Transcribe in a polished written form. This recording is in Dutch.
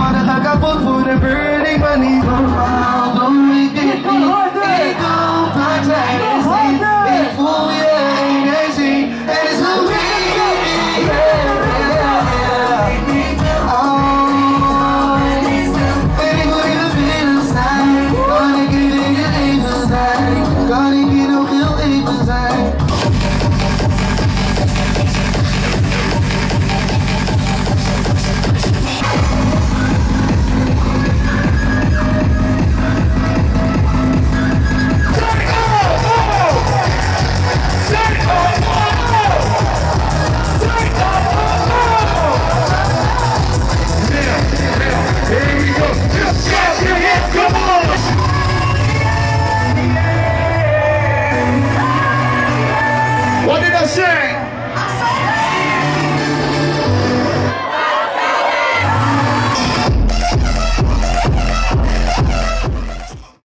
mannen gaan kapot voor de burning money. Normaal doe ik dit niet. Ik doe maar zijn is niet. Ik voel je energie. Het is hoe ik en ik wil even willen zijn. Kan ik hier in je leven zijn? Kan ik hier nog heel even zijn? What did I say?